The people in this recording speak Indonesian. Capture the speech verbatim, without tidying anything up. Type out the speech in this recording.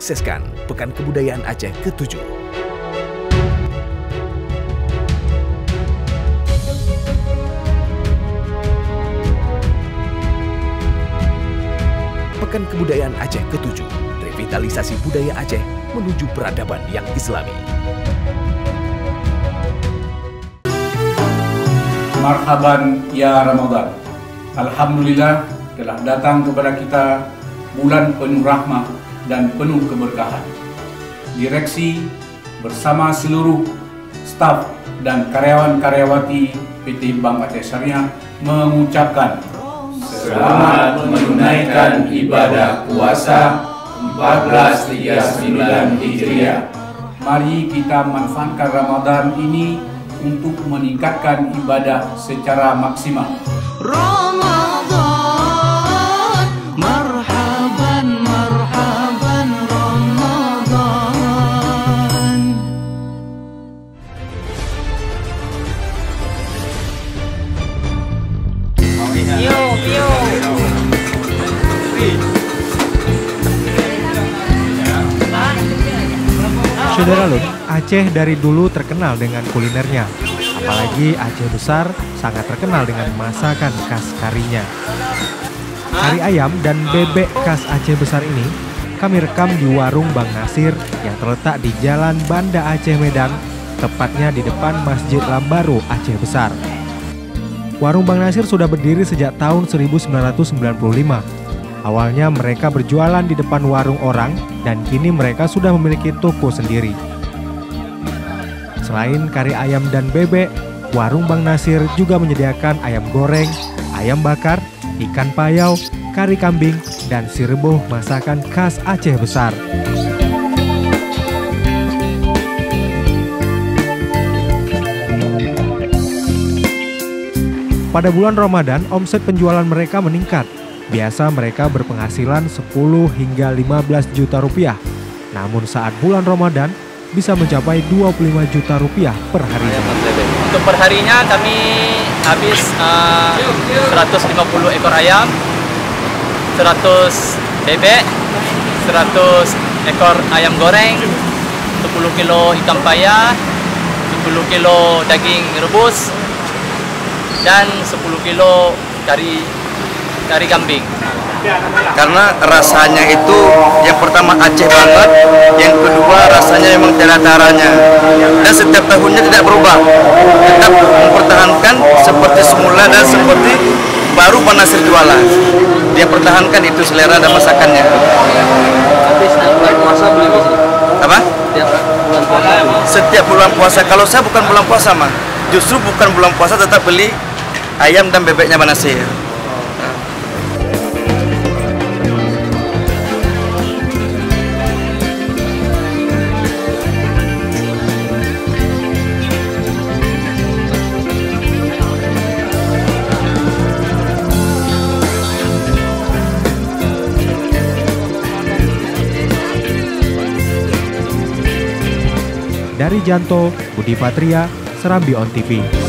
menyukseskan Pekan Kebudayaan Aceh ketujuh. Pekan Kebudayaan Aceh ketujuh, revitalisasi budaya Aceh menuju peradaban yang Islami. Marhaban ya Ramadan. Alhamdulillah telah datang kepada kita bulan penuh rahmah dan penuh keberkahan. Direksi bersama seluruh staf dan karyawan-karyawati P T Bank Aceh Syariah mengucapkan selamat menunaikan ibadah puasa seribu empat ratus tiga puluh sembilan Hijriah. Mari kita manfaatkan Ramadan ini untuk meningkatkan ibadah secara maksimal. Ramadan, marhaban, marhaban, Ramadan. Yo, yo. Saudara Lun, Aceh dari dulu terkenal dengan kulinernya. Apalagi Aceh Besar sangat terkenal dengan masakan khas karinya. Kari ayam dan bebek khas Aceh Besar ini kami rekam di warung Bang Nasir yang terletak di Jalan Banda Aceh Medan, tepatnya di depan Masjid Lambaru Aceh Besar. Warung Bang Nasir sudah berdiri sejak tahun seribu sembilan ratus sembilan puluh lima. Awalnya mereka berjualan di depan warung orang dan kini mereka sudah memiliki toko sendiri. Selain kari ayam dan bebek, warung Bang Nasir juga menyediakan ayam goreng, ayam bakar, ikan payau, kari kambing, dan sireboh masakan khas Aceh Besar. Pada bulan Ramadan, omset penjualan mereka meningkat. Biasa mereka berpenghasilan sepuluh hingga lima belas juta rupiah. Namun saat bulan Ramadan bisa mencapai dua puluh lima juta rupiah per harinya. Untuk perharinya kami habis uh, seratus lima puluh ekor ayam, seratus bebek, seratus ekor ayam goreng, sepuluh kilo ikan paya, sepuluh kilo daging rebus, dan sepuluh kilo kari kari kambing. Karena rasanya itu yang pertama Aceh banget, yang kedua rasanya memang tiada taranya, dan setiap tahunnya tidak berubah, tetap mempertahankan seperti semula dan seperti baru Bang Nasir jualan. Dia pertahankan itu selera dan masakannya. Tapi setiap bulan puasa beli di sini. Apa? Setiap bulan puasa. Setiap bulan puasa. Kalau saya bukan bulan puasa mah, justru bukan bulan puasa tetap beli ayam dan bebeknya Bang Nasir. Dari Janto, Budi Patria, Serambi On T V.